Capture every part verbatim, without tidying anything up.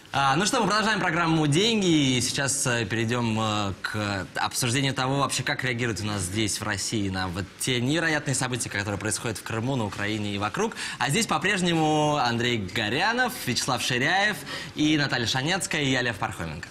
А, ну что, мы продолжаем программу «Деньги». И сейчас э, перейдем э, к обсуждению того, вообще, как реагируют у нас здесь, в России, на вот те невероятные события, которые происходят в Крыму, на Украине и вокруг. А здесь по-прежнему Андрей Горянов, Вячеслав Ширяев и Наталья Шанецкая, и я, Лев Пархоменко.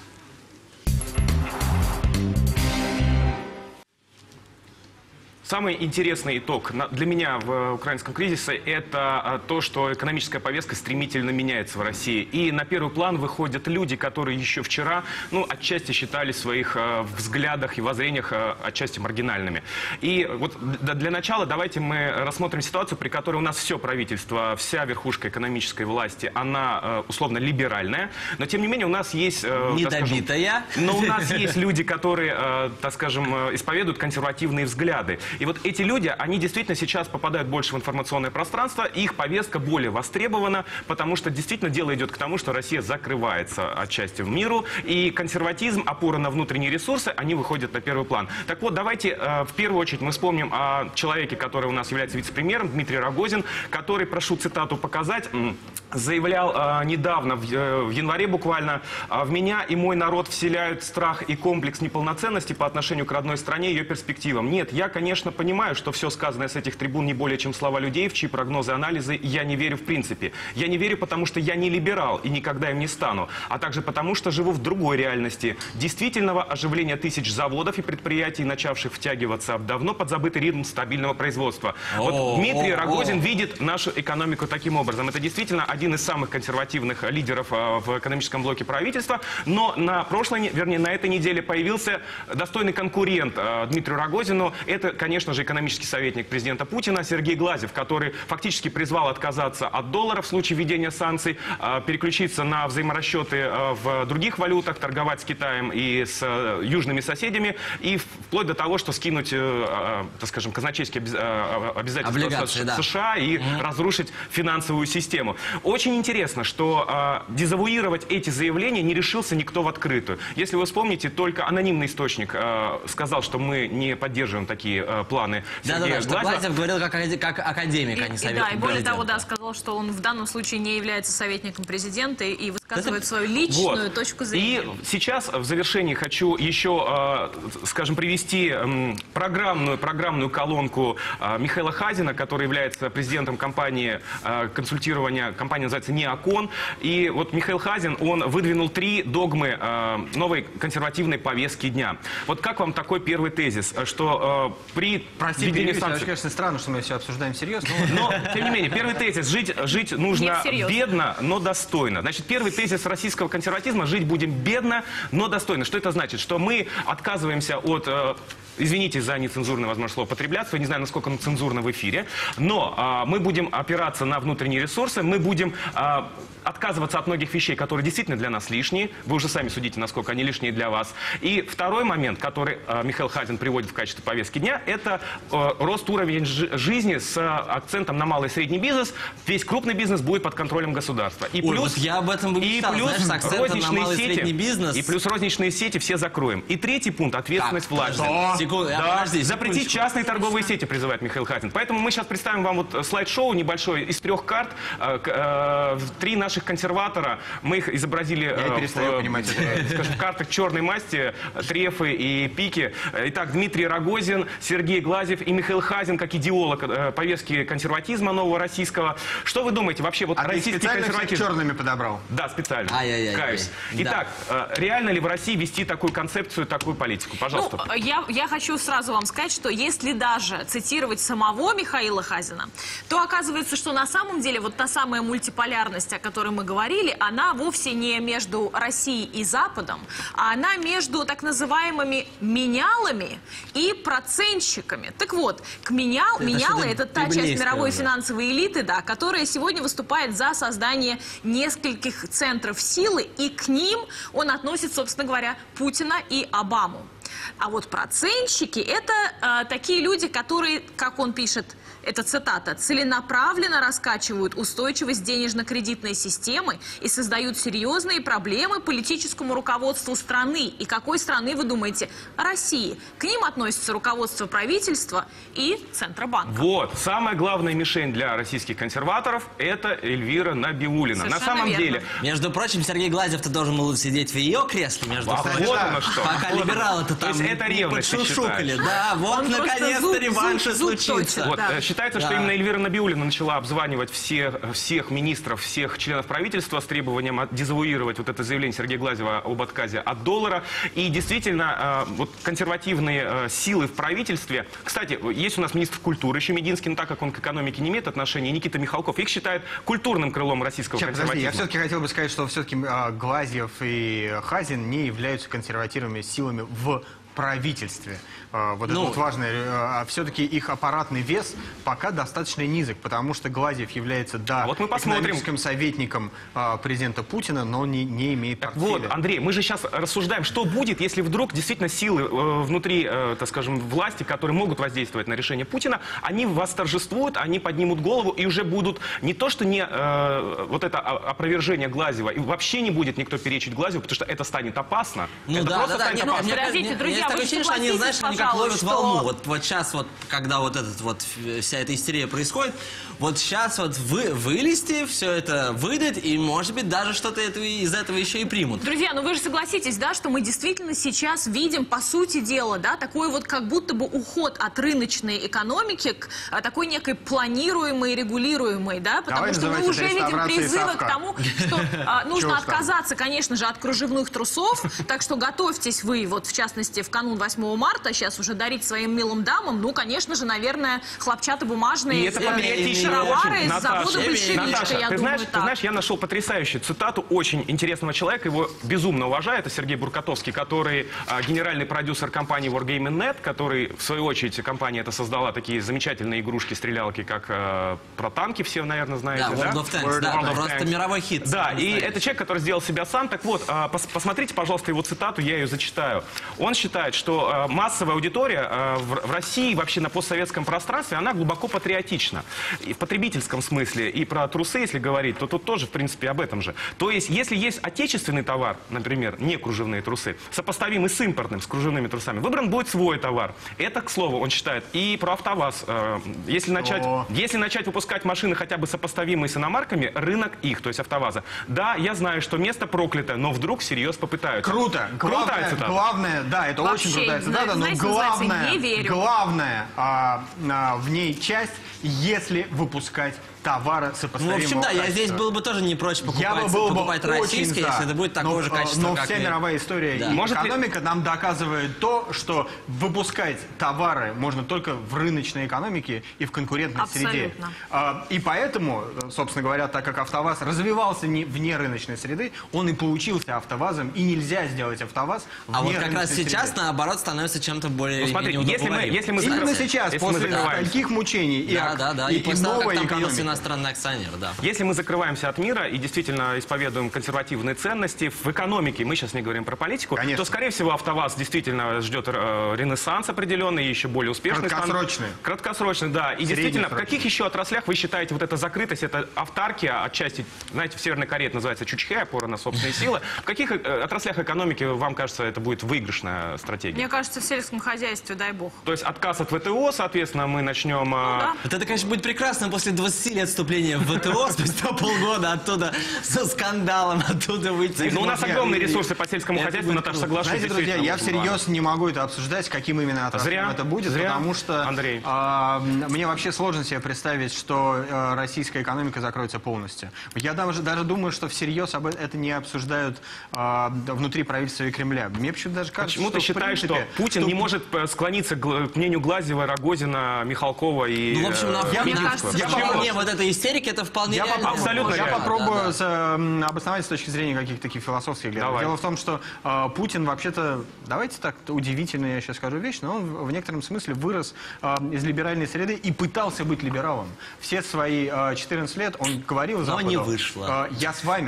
Самый интересный итог для меня в украинском кризисе – это то, что экономическая повестка стремительно меняется в России. И на первый план выходят люди, которые еще вчера, ну, отчасти считали в своих взглядах и воззрениях отчасти маргинальными. И вот для начала давайте мы рассмотрим ситуацию, при которой у нас все правительство, вся верхушка экономической власти, она условно либеральная, но тем не менее у нас есть… Недобитая. Скажем, но у нас есть люди, которые, так скажем, исповедуют консервативные взгляды. И вот эти люди, они действительно сейчас попадают больше в информационное пространство, их повестка более востребована, потому что действительно дело идет к тому, что Россия закрывается отчасти в миру, и консерватизм, опора на внутренние ресурсы, они выходят на первый план. Так вот, давайте э, в первую очередь мы вспомним о человеке, который у нас является вице-премьером, Дмитрий Рогозин, который, прошу цитату показать, заявлял э, недавно, в, э, в январе буквально, э, «В меня и мой народ вселяют страх и комплекс неполноценности по отношению к родной стране и ее перспективам. Нет, я, конечно, понимаю, что все сказанное с этих трибун не более чем слова людей, в чьи прогнозы и анализы я не верю в принципе. Я не верю, потому что я не либерал и никогда им не стану, а также потому, что живу в другой реальности. Действительного оживления тысяч заводов и предприятий, начавших втягиваться в давно подзабытый ритм стабильного производства». Вот Дмитрий Рогозин видит нашу экономику таким образом. Это действительно один из самых консервативных лидеров в экономическом блоке правительства, но на прошлой, вернее, на этой неделе появился достойный конкурент Дмитрию Рогозину. Это, конечно, Конечно же, экономический советник президента Путина Сергей Глазьев, который фактически призвал отказаться от доллара в случае введения санкций, переключиться на взаиморасчеты в других валютах, торговать с Китаем и с южными соседями, и вплоть до того, что скинуть, так скажем, казначейские обязательства США и mm-hmm. разрушить финансовую систему. Очень интересно, что дезавуировать эти заявления не решился никто в открытую. Если вы вспомните, только анонимный источник сказал, что мы не поддерживаем такие планы. Да-да-да, что Глазьев говорил как, как академик, и, а не и, советник Да, и более президента. того, да, сказал, что он в данном случае не является советником президента и высказывает Это... свою личную вот. точку зрения. И сейчас в завершении хочу еще, э, скажем, привести э, программную, программную колонку э, Михаила Хазина, который является президентом компании э, консультирования, компания называется «Неокон». И вот Михаил Хазин, он выдвинул три догмы э, новой консервативной повестки дня. Вот как вам такой первый тезис, что э, при Прости, перебью, конечно, странно, что мы все обсуждаем всерьез. Но, но, тем не менее, первый тезис. Жить, жить нужно бедно, но достойно. Значит, первый тезис российского консерватизма – жить будем бедно, но достойно. Что это значит? Что мы отказываемся от… Э, Извините за нецензурное, возможно, слово «потреблятство». Я не знаю, насколько оно цензурно в эфире. Но а, мы будем опираться на внутренние ресурсы. Мы будем а, отказываться от многих вещей, которые действительно для нас лишние. Вы уже сами судите, насколько они лишние для вас. И второй момент, который а, Михаил Хазин приводит в качестве повестки дня, это а, рост уровня жизни с а, акцентом на малый и средний бизнес. Весь крупный бизнес будет под контролем государства. И Ой, плюс, вот я об этом бы и мечтал, плюс знаешь, с розничные на малый и сети, средний бизнес. И плюс розничные сети все закроем. И третий пункт – ответственность так, власти. Секунду, да. подожди, Запретить частные торговые сети, призывает Михаил Хазин. Поэтому мы сейчас представим вам вот слайд-шоу небольшое из трех карт. Э, э, три наших консерватора. Мы их изобразили Я э, перестаю в, понимать э, скажем, в картах черной масти, трефы и пики. Итак, Дмитрий Рогозин, Сергей Глазьев и Михаил Хазин, как идеолог э, повестки консерватизма нового российского. Что вы думаете вообще? Вот а российский ты консерватизм черными подобрал? Да, специально. Ай-яй-яй. Каюсь. Да. Итак, э, реально ли в России вести такую концепцию, такую политику? Пожалуйста. Ну, я, я хочу сразу вам сказать, что если даже цитировать самого Михаила Хазина, то оказывается, что на самом деле вот та самая мультиполярность, о которой мы говорили, она вовсе не между Россией и Западом, а она между так называемыми менялами и процентщиками. Так вот, к менял, это менялы – это та часть мировой уже. финансовой элиты, да, которая сегодня выступает за создание нескольких центров силы, и к ним он относит, собственно говоря, Путина и Обаму. А вот процентщики – это э, такие люди, которые, как он пишет, это цитата, целенаправленно раскачивают устойчивость денежно-кредитной системы и создают серьезные проблемы политическому руководству страны. И какой страны, вы думаете? России. К ним относится руководство правительства и Центробанка. Вот. Самая главная мишень для российских консерваторов – это Эльвира Набиуллина. Совершенно На самом верно. деле… Между прочим, Сергей Глазьев-то должен был сидеть в ее кресле, между А прочим. вот оно что. Пока Вот оно. либералы-то То там есть это не ревность, ты подшушукали. считаешь? Да, вот Он просто наконец-то зуб- реванш и зуб- зуб случится. точит. Вот, Да. э, считается, что Да. именно Эльвира Набиуллина начала обзванивать всех, всех министров, всех членов правительства с требованием от- дезавуировать вот это заявление Сергея Глазьева об отказе от доллара. И действительно, э, вот консервативные э, силы в правительстве... Кстати, есть у нас министр культуры еще Мединский, но так как он к экономике не имеет отношения, Никита Михалков, их считают культурным крылом российского Сейчас, подожди, консерватизма. я все-таки хотел бы сказать, что все-таки Глазьев и Хазин не являются консервативными силами в правительстве. А, Вот Ну, это вот важное. А все-таки их аппаратный вес пока достаточно низок, потому что Глазьев является, да, А вот мы посмотрим. экономическим советником а, президента Путина, но не, не имеет Так портфеля. вот, Андрей, мы же сейчас рассуждаем, что будет, если вдруг действительно силы э, внутри, э, так скажем, власти, которые могут воздействовать на решение Путина, они восторжествуют, они поднимут голову и уже будут не то, что не э, вот это о- опровержение Глазьева, и вообще не будет никто перечить Глазьеву, потому что это станет опасно. Ну это да, просто да, да. станет Не, ну, опасно. мне Подождите, кажется, друзья, есть вы такое ощущение, что они, знаешь, согласитесь, они как ловят пожалуй, волну. что- Вот, вот сейчас вот, когда вот этот вот э, вся эта истерия происходит, вот сейчас вот вы вылезти, все это выйдет, и может быть даже что-то это, из этого еще и примут. Друзья, ну вы же согласитесь, да, что мы действительно сейчас видим, по сути дела, да, такой вот как будто бы уход от рыночной экономики к а, такой некой планируемой, регулируемой, да, потому Давай что мы называть уже это видим реставрацией призывы совка. к тому, что а, нужно Чего уж там. отказаться, конечно же, от кружевных трусов, так что готовьтесь вы, вот в частности, в канун восьмого марта, сейчас уже дарить своим милым дамам, ну, конечно же, наверное, хлопчатобумажные И это э, патриотично шаровары очень. из завода Наташа, большевичка, Наташа, я ты думаю, знаешь, ты так. знаешь, я нашел потрясающую цитату очень интересного человека, его безумно уважаю, это Сергей Буркатовский, который а, генеральный продюсер компании Wargaming точка нет, который, в свою очередь, компания эта создала такие замечательные игрушки-стрелялки, как а, про танки, все, наверное, знаете, Да, да? World of Tanks, World да, of просто Tanks. мировой хит. Да, и настоящий. это человек, который сделал себя сам. Так вот, а, пос- посмотрите, пожалуйста, его цитату, я ее зачитаю. Он считает, что а, массовая аудитория а, в, в России, вообще на постсоветском пространстве, она глубоко патриотична. И в потребительском смысле. И про трусы, если говорить, то тут тоже, в принципе, об этом же. То есть, если есть отечественный товар, например, не кружевные трусы, сопоставимый с импортным, с кружевными трусами, выбран будет свой товар. Это, к слову, он считает. И про АвтоВАЗ. Э, если, начать, О. если начать выпускать машины хотя бы сопоставимые с иномарками, рынок их, то есть АвтоВАЗа. Да, я знаю, что место проклятое, но вдруг всерьез попытаются. Круто. Крутая Главное, цитата. главное, да, это Вообще, очень крутая зна- цитата, но знаете, называется главное, «не верю». главное а, а, в ней часть, если выпускать товары Ну, сопоставимого в общем, да, я качества. здесь был бы тоже не прочь покупать, Я бы был бы покупать очень российское, за. если это будет такое но, же э, качество, Но как вся и- мировая история Да. и Может ли- экономика нам доказывает то, что выпускать товары можно только в рыночной экономике и в конкурентной среде. Абсолютно. А, И поэтому, собственно говоря, так как АвтоВАЗ развивался не- вне рыночной среды, он и получился АвтоВАЗом, и нельзя сделать АвтоВАЗ вне А вот как раз рыночной сейчас, среды. наоборот, становится чем-то более Ну, смотри, менее если мы- удобоваримым. если мы Именно закрываем- сейчас, если мы после закрываемся. таких мучений и, Да, ак- да, да. и, И, и после того, как новой там появился экономики. иностранный акционер, да. Если мы закрываемся от мира и действительно исповедуем консервативные ценности в экономике, мы сейчас не говорим про политику, Конечно. то, скорее всего, АвтоВАЗ действительно ждет э, ренессанс определенный, и еще более успешный. станет. Краткосрочный. Краткосрочный, да. И действительно, в Среднесрочный. каких еще отраслях вы считаете вот эта закрытость, это автаркия, отчасти, знаете, в Северной Корее это называется чучхе, опора на собственные силы. В каких э, отраслях экономики, вам кажется, это будет выигрышная стратегия? Мне кажется, в сельском хозяйстве, дай бог. То есть отказ от ВТО, соответственно, мы начнем... э, да. Вот это, конечно, будет прекрасно после двадцати лет вступления в ВТО, спустя полгода оттуда со скандалом, оттуда выйти. Ну, у нас Нет, огромные и- ресурсы по сельскому это хозяйству, будет Наташа, круто. соглашусь. Знаете, друзья, действительно, я очень всерьез важно. не могу это обсуждать, каким именно отраслям Зря, это будет, зря, потому что Андрей. а, мне вообще сложно себе представить, что э, российская экономика закроется полностью. Я даже, даже думаю, что всерьез об это не обсуждают а, внутри правительства и Кремля. Мне почему-то даже кажется, Почему ты что, в считаешь, что принципе, Путин что- не может э, склониться к гл- к мнению Глазьева, Рогозина, Михалкова и Ну, в общем, на э, фоне, мне кажется, я что- вполне вот этой истерики, это вполне Я, реально. попробую, Абсолютно я реально. попробую Да, да. с, э, обосновать с точки зрения каких-то таких философских взглядов. Давай. Дело в том, что э, Путин вообще-то, давайте так, удивительно я сейчас скажу вещь, но он в, в некотором смысле вырос э, из либеральной среды и пытался быть либералом. Все свои э, четырнадцать лет он говорил Западу, не вышло. э, я с вами.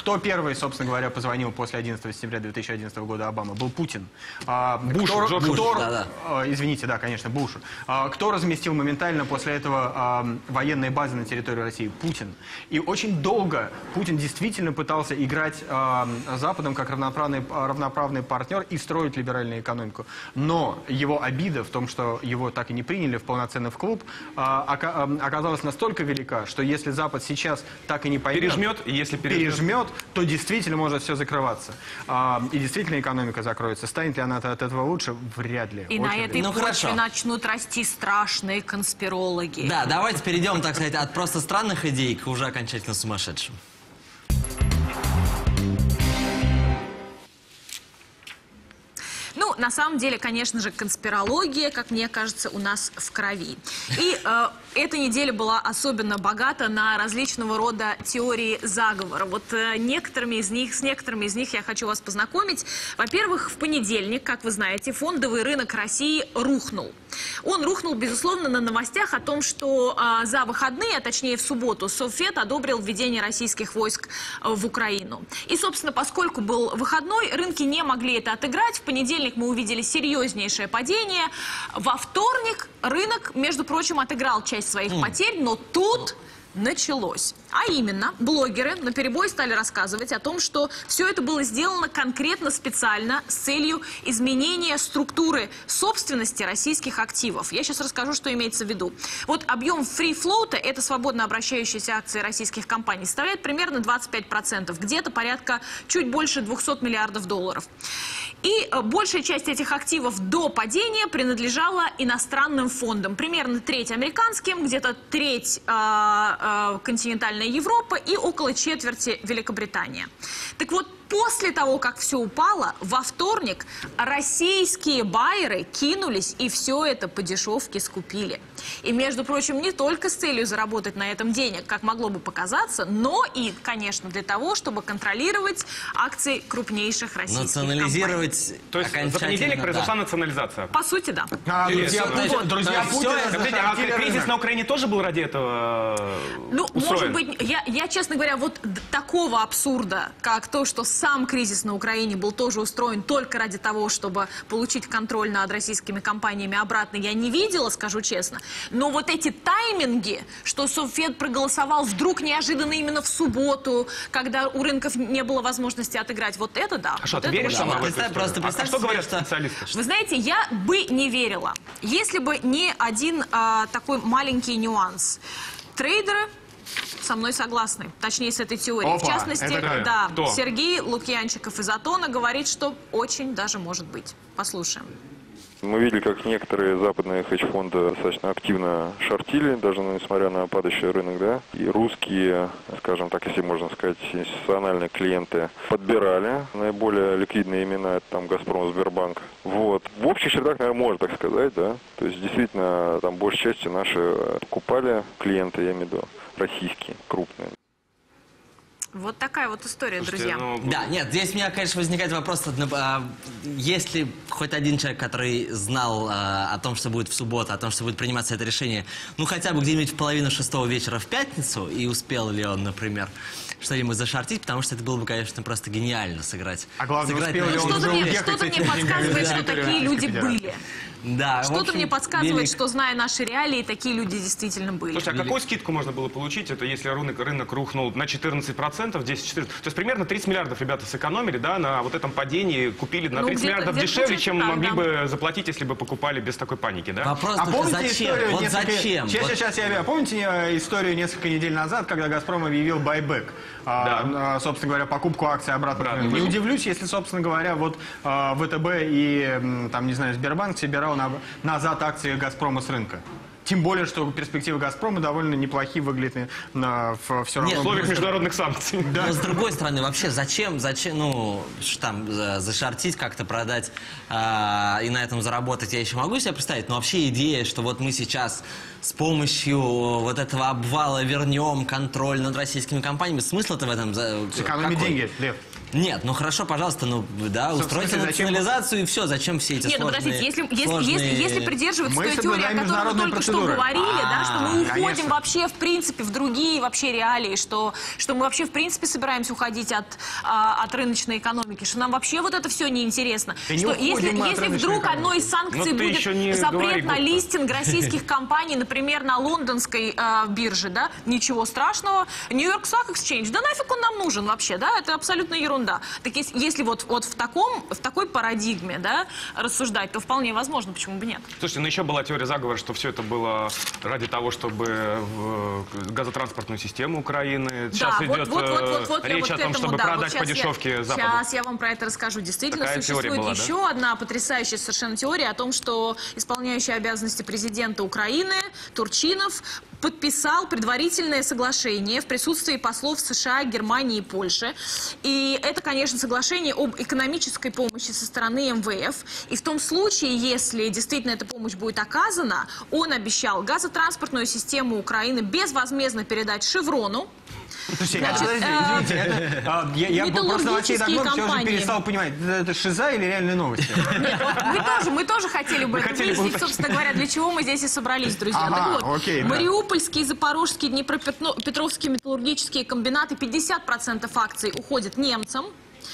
кто первый, собственно говоря, позвонил после одиннадцатого сентября две тысячи одиннадцатого года Обамы? Был Путин. А, Буш, кто, Джордж кто, Буш, да-да. а, извините, да, конечно, Буш. А, кто разместил моментально после этого а, военные базы на территории России? Путин. И очень долго Путин действительно пытался играть а, Западом как равноправный, равноправный партнер и строить либеральную экономику. Но его обида в том, что его так и не приняли в полноценный в клуб, а, ока, а, оказалась настолько велика, что если Запад сейчас так и не поймет, Пережмет, и если пережмет, пережмет, то действительно может все закрываться. А, и действительно экономика закроется. Станет ли она от этого лучше? Вряд ли. И Очень на вряд ли. этой Ну, почве хорошо. начнут расти страшные конспирологи. Да, давайте перейдем, так сказать, от просто странных идей к уже окончательно сумасшедшим. Ну, на самом деле, конечно же, конспирология, как мне кажется, у нас в крови. И э, эта неделя была особенно богата на различного рода теории заговора. Вот э, некоторыми из них, с некоторыми из них я хочу вас познакомить. Во-первых, в понедельник, как вы знаете, фондовый рынок России рухнул. Он рухнул, безусловно, на новостях о том, что э, за выходные, а точнее в субботу, Совфед одобрил введение российских войск э, в Украину. И, собственно, поскольку был выходной, рынки не могли это отыграть. В понедельник мы увидели серьезнейшее падение. Во вторник рынок, между прочим, отыграл часть своих потерь, но тут началось. А именно, блогеры наперебой стали рассказывать о том, что все это было сделано конкретно специально с целью изменения структуры собственности российских активов. Я сейчас расскажу, что имеется в виду. Вот объем фри-флоута, это свободно обращающиеся акции российских компаний, составляет примерно двадцать пять процентов, где-то порядка чуть больше двухсот миллиардов долларов. И большая часть этих активов до падения принадлежала иностранным фондам. Примерно треть американским, где-то треть э, э, континентальная Европа и около четверти Великобритания. Так вот, после того, как все упало, во вторник российские байеры кинулись и все это по дешевке скупили. И, между прочим, не только с целью заработать на этом денег, как могло бы показаться, но и, конечно, для того, чтобы контролировать акции крупнейших российских компаний. Национализировать То есть за окончательно, понедельник да. произошла национализация. По сути, да. А, друзья, Интересно. друзья, Вот, друзья да, Путина всё это- Подождите, а захватили кризис рынок. на Украине тоже был ради этого э, Ну, устроен? может быть, я, я, честно говоря, вот д- такого абсурда, как то, что сам кризис на Украине был тоже устроен только ради того, чтобы получить контроль над российскими компаниями обратно, я не видела, скажу честно. Но вот эти тайминги, что Совфед проголосовал вдруг неожиданно именно в субботу, когда у рынков не было возможности отыграть, вот это да. А что, вот ты это веришь очень сама в Представь, эту историю? просто А представь что себе, говорят что- специалисты? Вы знаете, я бы не верила, если бы не один а, такой маленький нюанс. Трейдеры со мной согласны, точнее с этой теорией. Опа, В частности, это кто? да, Кто? Сергей Лукьянчиков из Атона говорит, что очень даже может быть. Послушаем. Мы видели, как некоторые западные хедж-фонды достаточно активно шортили, даже несмотря на падающий рынок, да, и русские, скажем так, если можно сказать, институциональные клиенты подбирали наиболее ликвидные имена, это там Газпром, Сбербанк. Вот. В общих чертах, наверное, можно так сказать, да, то есть действительно там большей частью наши покупали клиенты, я имею в виду, российские, крупные. Вот такая вот история, Слушайте, друзья. ну, Да, нет, здесь у меня, конечно, возникает вопрос, а, есть ли хоть один человек, который знал а, о том, что будет в субботу, о том, что будет приниматься это решение, ну, хотя бы где-нибудь в половину шестого вечера в пятницу, и успел ли он, например, что-нибудь зашортить, потому что это было бы, конечно, просто гениально сыграть. А главное, Сыграть успел на ли этом. он Что-то уже мне, уехать что-то с мне этими подсказывает, деньгами что на территорию такие люди Российской Федерации. были. Да, в Что-то общем, мне подсказывает, велик- что, зная наши реалии, такие люди действительно были. Слушайте, а какую скидку можно было получить, это если рынок, рынок рухнул на четырнадцать процентов, десять-четырнадцать? То есть примерно тридцать миллиардов ребята сэкономили, да, на вот этом падении, купили на Ну, тридцать где-то- миллиардов где-то дешевле, получается чем так, могли да. бы заплатить, если бы покупали без такой паники, да? Вопрос А только помните зачем? историю Вот несколько... зачем? Сейчас, Вот- сейчас, я... Помните э, историю несколько недель назад, когда «Газпром» объявил байбек? А, а, собственно говоря, покупку акций обратно. Да, не ну, удивлюсь, если, собственно говоря, вот а, ВТБ и, м, там, не знаю, Сбербанк собирал на... назад акции «Газпрома» с рынка. Тем более, что перспективы «Газпрома» довольно неплохие выглядят на, в, все равно. В условиях международных санкций. Но с другой стороны, вообще, зачем, зачем, ну, ш- там, за- зашортить, как-то продать а, и на этом заработать, я еще могу себе представить, но вообще идея, что вот мы сейчас с помощью вот этого обвала вернем контроль над российскими компаниями, смысл-то в этом за- Сэкономить какой? деньги, Лев. Нет, ну хорошо, пожалуйста, ну да, устройте смысле, зачем- национализацию и все. Зачем все эти Нет, ну сложные... подождите, если, если, сложные- если, если придерживаться Мы той теории, о соблюдаем которой мы международные только что процедуры. говорили, да, что мы уходим конечно. вообще, в принципе, в другие вообще реалии, что, что мы вообще, в принципе, собираемся уходить от, а, от рыночной экономики, что нам вообще вот это все неинтересно. Да не Что уходим если, мы от если рыночной вдруг экономики. одной из санкций Ну, ты еще не будет запрет говори, на доктор. листинг российских компаний, например, на лондонской а, бирже, да, ничего страшного. Нью-Йорк Stock Exchange, да нафиг он нам нужен вообще, да, это абсолютно ерунда. Так если, если вот, вот в, таком, в такой парадигме, да, рассуждать, то вполне возможно, почему бы нет. Слушайте, ну еще была теория заговора, что все это было ради того, чтобы в газотранспортную систему Украины. Сейчас да, идет вот, вот, вот, вот, вот, я речь вот о к том, этому, чтобы да, продать вот по щас дешевке я, Западу. Сейчас я вам про это расскажу. Действительно, Такая теория существует была, да? еще одна потрясающая совершенно теория о том, что исполняющий обязанности президента Украины Турчинов подписал предварительное соглашение в присутствии послов США, Германии и Польши. И это, конечно, соглашение об экономической помощи со стороны эм вэ эф. И в том случае, если действительно эта помощь будет оказана, он обещал газотранспортную систему Украины безвозмездно передать «Шеврону». Слушайте, Значит, подождите, э, извините, это, а, я, я просто новостей так металлургические много, все уже компании. перестал понимать, это, это шиза или реальные новости? Нет, вот мы тоже, мы тоже хотели бы это хотели бы выяснить, уточнить. собственно говоря, для чего мы здесь и собрались, друзья. Ага, Так вот, окей, да. Мариупольские, Запорожские, Днепропетровские металлургические комбинаты, пятьдесят процентов акций уходят немцам.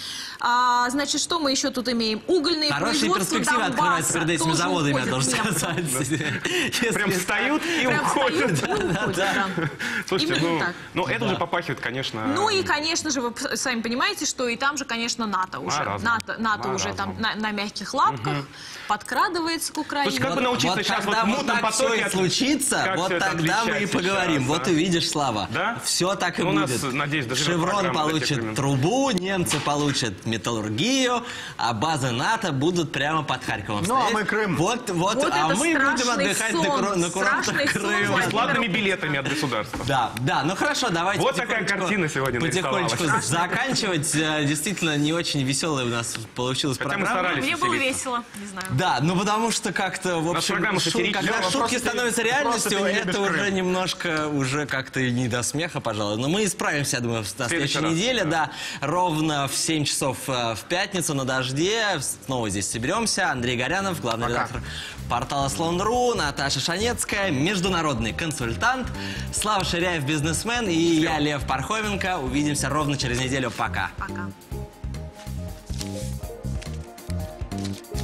А, значит, что мы еще тут имеем? Угольные Хорошие производства перспективы открываются Донбасса перед этими тоже заводами, я уходят должен немцам. сказать. Прям Если- встают и Прям уходят. встают и уходят, да. Слушайте, Именно ну, так. ну это уже попахивает, конечно... Ну и, конечно же, вы п- сами понимаете, что и там же, конечно, НАТО уже. Маразм. НАТО, НАТО уже Маразм. там на, на мягких лапках подкрадывается к Украине. Слушай, как бы научиться вот сейчас когда вот в вот мутном так все потоке и от- случится, как вот всё это тогда мы и отличать поговорим. сейчас, Вот а? увидишь, Слава. Да? Все так и Ну, у нас, будет. надеюсь, доживем Шеврон программу до тех получит времен. трубу, немцы получат металлургию, а базы НАТО будут прямо под Харьковом Ну, а стоять. мы Крым. Вот, вот, Вот а это мы будем страшный отдыхать на, сон, кур- на курортах страшный сон, Крыма. Владимир. Бесплатными билетами от государства. Да, да, ну хорошо, давайте Вот такая потихонечку- картина сегодня потихонечку нарисовалась. заканчивать. Э, Действительно, не очень веселая у нас получилась Хотя мы программа. старались. Мне было веселиться. весело, не знаю. Да, ну потому что как-то, в нас общем, программа шу- сатирическая. когда Лёва, шутки просто становятся ты- реальностью, просто ты не это любишь уже Крым. немножко, уже как-то и не до смеха, пожалуй. Но мы исправимся, я думаю, в на следующий следующей раз, неделе, да. да. Ровно в семь часов э, в пятницу на «Дожде». Снова здесь соберемся. Андрей Горянов, главный Пока. редактор портала Слон.ру, Наташа Шанецкая, международный консультант, Слава Ширяев, бизнесмен, и я, Лев Пархоменко. Увидимся ровно через неделю. Пока. Пока.